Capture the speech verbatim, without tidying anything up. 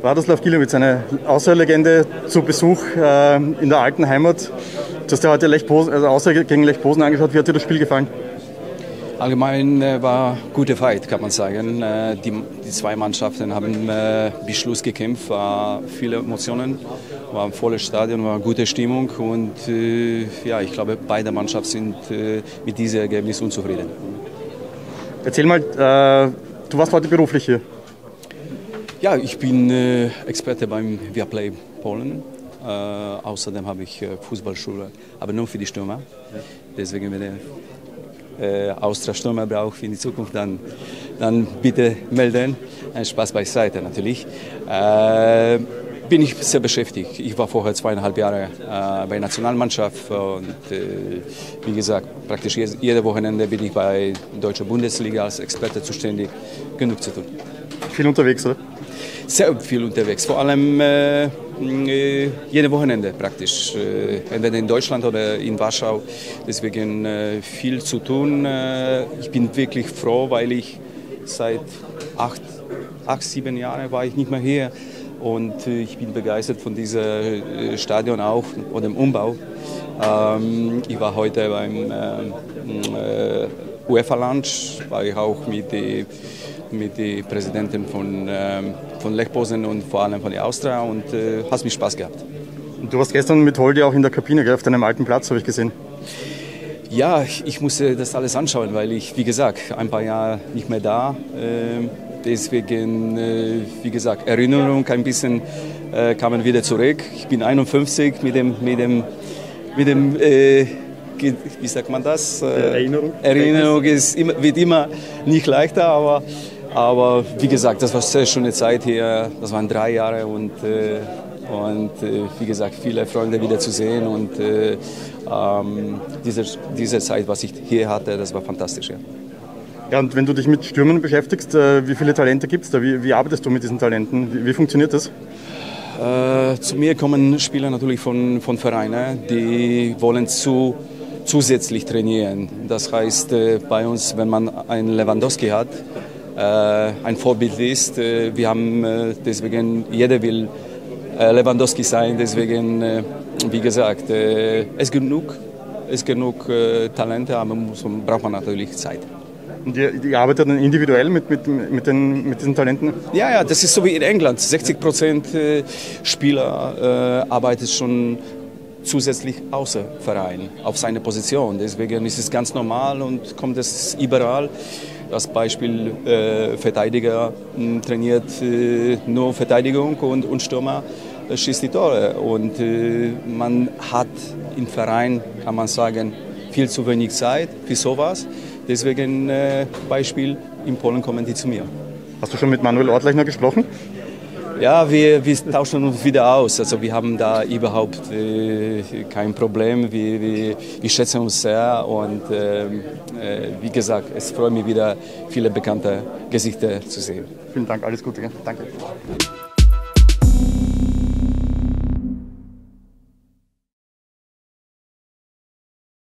Radoslav Gilovic, seine Austria-Legende, zu Besuch äh, in der alten Heimat. Du hast ja heute Lech Posen, also Austria gegen Lech Posen angeschaut. Wie hat dir das Spiel gefallen? Allgemein äh, war gute Fight, kann man sagen. Äh, die, die zwei Mannschaften haben äh, bis Schluss gekämpft, war viele Emotionen, war ein volles Stadion, war eine gute Stimmung und äh, ja, ich glaube, beide Mannschaften sind äh, mit diesem Ergebnis unzufrieden. Erzähl mal, äh, du warst heute beruflich hier. Ja, ich bin äh, Experte beim Viaplay Polen. Äh, außerdem habe ich äh, Fußballschule, aber nur für die Stürmer. Deswegen, wenn ihr äh, Austria-Stürmer braucht in die Zukunft, dann, dann bitte melden. Ein Spaß beiseite natürlich. Äh, bin ich sehr beschäftigt. Ich war vorher zweieinhalb Jahre äh, bei der Nationalmannschaft und äh, wie gesagt, praktisch jedes Wochenende bin ich bei der Deutschen Bundesliga als Experte zuständig. Genug zu tun. Viel unterwegs, oder? Sehr viel unterwegs, vor allem äh, jedes Wochenende praktisch, äh, entweder in Deutschland oder in Warschau. Deswegen äh, viel zu tun. Äh, ich bin wirklich froh, weil ich seit acht, acht sieben Jahren war ich nicht mehr hier und äh, ich bin begeistert von diesem äh, Stadion auch und dem Umbau. Ähm, ich war heute beim äh, äh, UEFA-Lunch, war ich auch mit den mit der Präsidentin von, ähm, von Lech Posen und vor allem von der Austria und äh, hat mir Spaß gehabt. Und du warst gestern mit Holdi auch in der Kabine, gell, auf deinem alten Platz, habe ich gesehen. Ja, ich, ich musste das alles anschauen, weil ich, wie gesagt, ein paar Jahre nicht mehr da. Äh, deswegen, äh, wie gesagt, Erinnerung ein bisschen äh, kamen wieder zurück. Ich bin einundfünfzig mit dem, mit dem, mit dem äh, wie sagt man das? Äh, Erinnerung. Erinnerung ist immer, wird immer nicht leichter, aber Aber wie gesagt, das war eine sehr schöne Zeit hier. Das waren drei Jahre und, äh, und äh, wie gesagt, viele Freunde wieder zu sehen. Und äh, ähm, diese, diese Zeit, was ich hier hatte, das war fantastisch. Ja. Ja, und wenn du dich mit Stürmern beschäftigst, äh, wie viele Talente gibt es da? Wie, wie arbeitest du mit diesen Talenten? Wie, wie funktioniert das? Äh, zu mir kommen Spieler natürlich von, von Vereinen, die wollen zu zusätzlich trainieren. Das heißt, äh, bei uns, wenn man einen Lewandowski hat, ein Vorbild ist. Wir haben deswegen, jeder will Lewandowski sein, deswegen, wie gesagt, es ist genug, es ist genug Talente, aber muss, braucht man natürlich Zeit. Und ihr, ihr arbeitet dann individuell mit, mit, mit, den, mit diesen Talenten? Ja, ja, das ist so wie in England. sechzig Prozent Spieler äh, arbeitet schon zusätzlich außer Verein auf seine Position. Deswegen ist es ganz normal und kommt es überall. Das Beispiel äh, Verteidiger mh, trainiert äh, nur Verteidigung und, und Stürmer äh, schießt die Tore. Und äh, man hat im Verein, kann man sagen, viel zu wenig Zeit für sowas. Deswegen äh, Beispiel, in Polen kommen die zu mir. Hast du schon mit Manuel Ortlechner gesprochen? Ja, wir, wir tauschen uns wieder aus. Also wir haben da überhaupt äh, kein Problem. Wir, wir, wir schätzen uns sehr und äh, äh, wie gesagt, es freut mich wieder, viele bekannte Gesichter zu sehen. Vielen Dank, alles Gute. Danke.